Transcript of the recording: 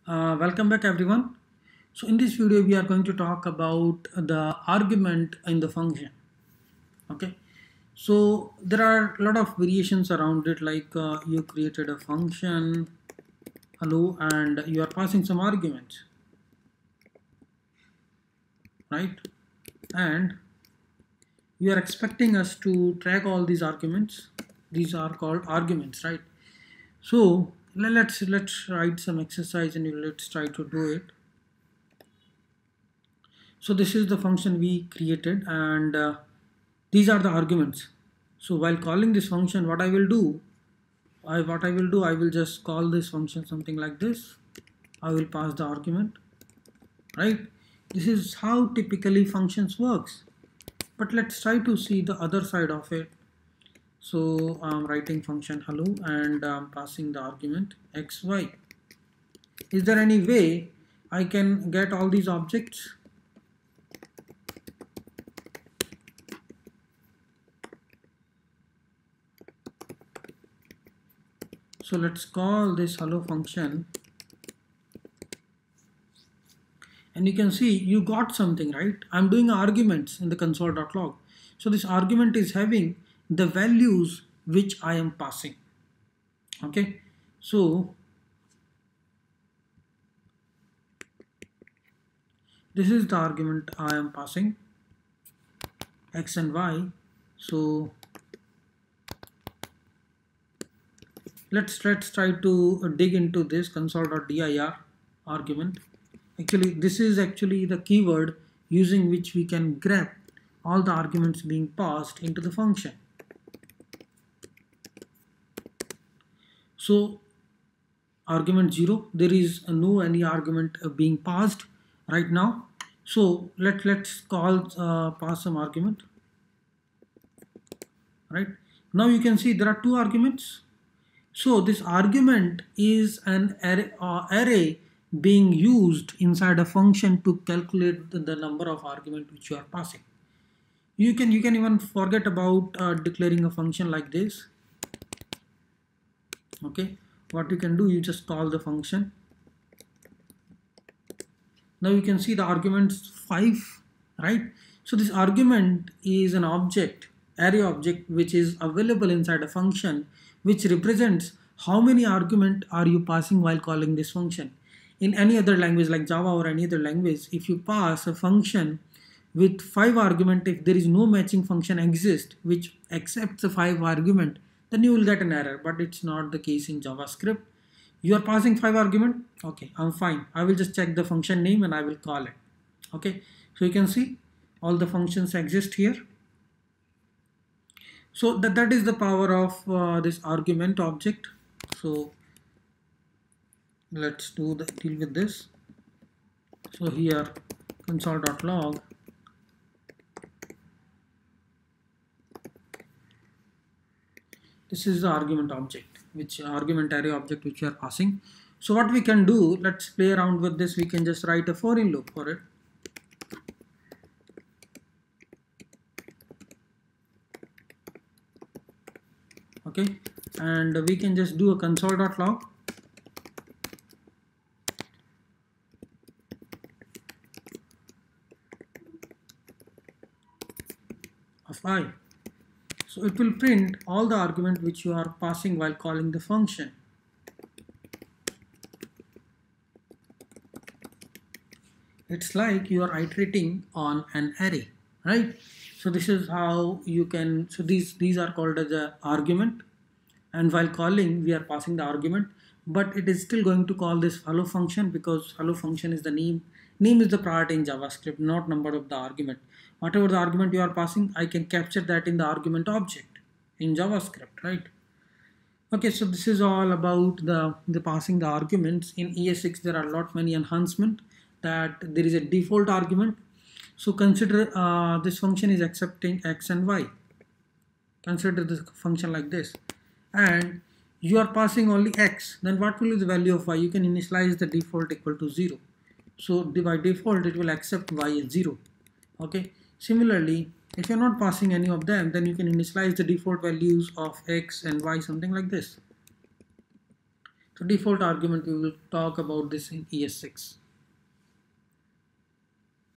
Welcome back everyone. So in this video we are going to talk about the argument in the function. Okay. So there are a lot of variations around it, like you created a function hello and you are passing some arguments, right? And you are expecting us to track all these arguments. These are called arguments, right? So let's write some exercise and let's try to do it. So this is the function we created and these are the arguments. So while calling this function, what I will do, I will just call this function something like this. I will pass the argument, right? This is how typically functions works. But let's try to see the other side of it. So I'm writing function hello and I'm passing the argument xy. Is there any way I can get all these objects? So let's call this hello function and you can see you got something, right? I'm doing arguments in the console.log. So this argument is having the values which I am passing. Okay, so this is the argument I am passing, x and y. So let's try to dig into this console.dir argument. Actually, this is actually the keyword using which we can grab all the arguments being passed into the function. So argument 0, there is no any argument being passed right now. So let's call pass some argument, right? Now you can see there are two arguments. So this argument is an array being used inside a function to calculate the number of argument which you are passing. You can even forget about declaring a function like this. Okay, what you can do, you just call the function. Now you can see the arguments 5, right? So this argument is an object, array object, which is available inside a function, which represents how many argument are you passing while calling this function. In any other language like Java or any other language, if you pass a function with 5 argument, if there is no matching function exist which accepts the 5 argument, then you will get an error. But it's not the case in JavaScript. You are passing 5 argument. Okay, I'm fine. I will just check the function name and I will call it. Okay, so you can see all the functions exist here. So that is the power of this argument object. So let's deal with this. So here console.log, this is the argument object, which argument array object which we are passing. So what we can do, let's play around with this. We can just write a for in loop for it. Okay, and we can just do a console.log of I. So it will print all the argument which you are passing while calling the function. It's like you are iterating on an array, right? So this is how you can, so these are called as a argument, and while calling we are passing the argument, but it is still going to call this hello function because hello function is the name is the priority in JavaScript, not number of the argument. Whatever the argument you are passing, I can capture that in the argument object in JavaScript, right? Okay, so this is all about the passing the arguments. In ES6 there are a lot many enhancement, that there is a default argument. So consider this function is accepting x and y. Consider this function like this, and you are passing only x. Then what will be the value of y? You can initialize the default equal to 0. So by default it will accept y as 0. Okay. Similarly, if you're not passing any of them, then you can initialize the default values of x and y, something like this. So default argument, we will talk about this in ES6.